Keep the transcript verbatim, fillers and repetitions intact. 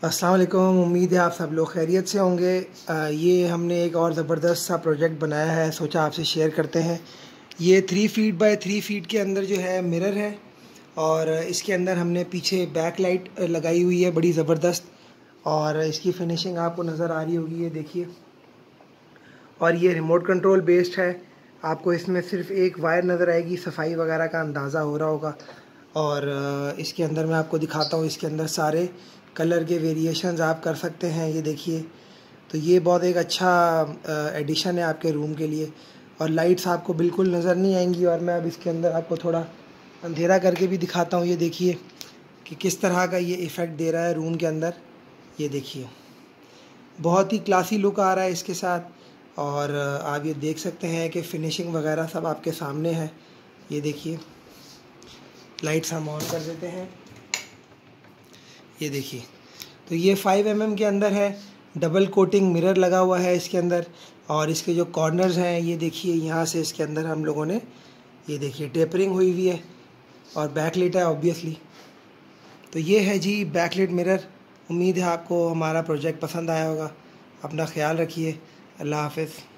अस्सलाम वालेकुम। उम्मीद है आप सब लोग खैरियत से होंगे। आ, ये हमने एक और ज़बरदस्त सा प्रोजेक्ट बनाया है, सोचा आपसे शेयर करते हैं। ये three feet by three feet के अंदर जो है मिरर है और इसके अंदर हमने पीछे बैक लाइट लगाई हुई है बड़ी ज़बरदस्त, और इसकी फिनिशिंग आपको नज़र आ रही होगी, ये देखिए। और ये रिमोट कंट्रोल बेस्ड है। आपको इसमें सिर्फ एक वायर नज़र आएगी, सफाई वगैरह का अंदाज़ा हो रहा होगा। और इसके अंदर मैं आपको दिखाता हूँ, इसके अंदर सारे कलर के वेरिएशंस आप कर सकते हैं, ये देखिए। तो ये बहुत एक अच्छा एडिशन है आपके रूम के लिए। और लाइट्स आपको बिल्कुल नज़र नहीं आएंगी। और मैं अब इसके अंदर आपको थोड़ा अंधेरा करके भी दिखाता हूँ, ये देखिए कि किस तरह का ये इफ़ेक्ट दे रहा है रूम के अंदर। ये देखिए, बहुत ही क्लासी लुक आ रहा है इसके साथ। और आप ये देख सकते हैं कि फ़िनिशिंग वगैरह सब आपके सामने है। ये देखिए, लाइट्स हम ऑन कर देते हैं, ये देखिए। तो ये फाइव एम एम के अंदर है, डबल कोटिंग मिरर लगा हुआ है इसके अंदर। और इसके जो कॉर्नर्स हैं, ये देखिए, यहाँ से इसके अंदर हम लोगों ने, ये देखिए, टेपरिंग हुई हुई है। और बैकलिट है ऑब्वियसली। तो ये है जी बैकलिट मिरर। उम्मीद है आपको हमारा प्रोजेक्ट पसंद आया होगा। अपना ख्याल रखिए। अल्लाह हाफ़िज़।